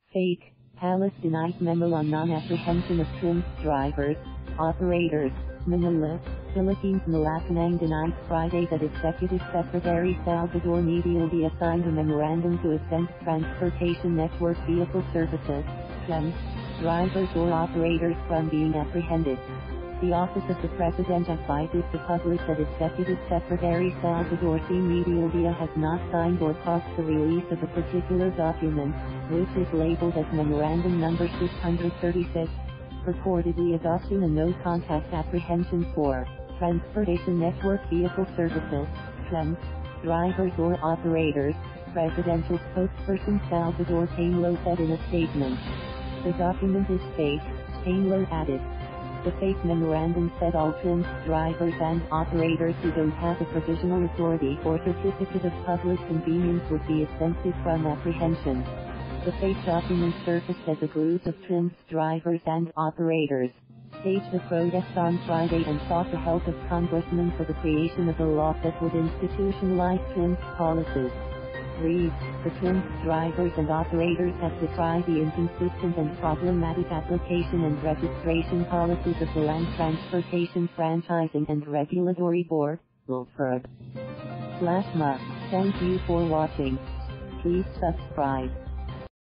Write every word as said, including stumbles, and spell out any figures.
Fake. Palace denies memo on non-apprehension of TNVS drivers, operators. Manila, Philippines. Malacañang denies Friday that Executive Secretary Salvador Medialdea signed a memorandum to exempt transportation network vehicle services, TNVS, drivers or operators from being apprehended. The Office of the President advises the public that Executive Secretary Salvador C. Medialdea has not signed or caused the release of a particular document, which is labeled as Memorandum Number six hundred thirty-six, purportedly adopting a no-contact apprehension for transportation network vehicle services, TNVS, drivers or operators, Presidential Spokesperson Salvador Panelo said in a statement. The document is fake, Panelo added. The fake memorandum said all TNVS drivers and operators who don't have a provisional authority or certificate of public convenience would be exempted from apprehension. The fake document surfaced as a group of TNVS drivers and operators staged a protest on Friday and sought the help of congressmen for the creation of a law that would institutionalize TNVS policies. Read, the TNVS drivers and operators have decried the inconsistent and problematic application and registration policies of the Land Transportation Franchising and Regulatory Board, L T F R B. Slash M A. Thank you for watching. Please subscribe.